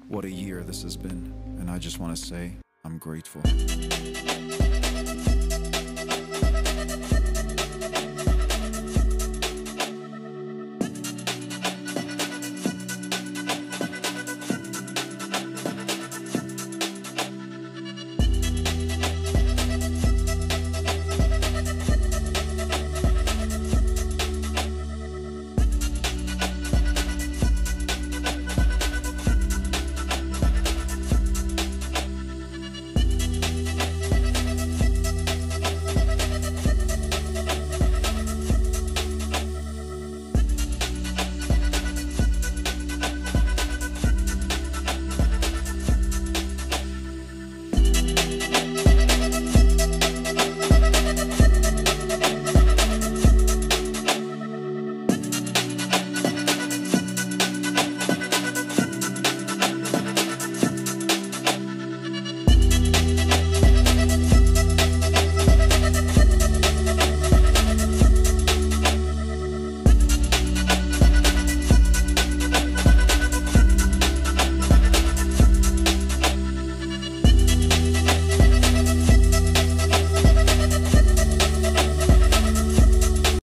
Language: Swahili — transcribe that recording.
What a year this has been, and I just want to say I'm grateful.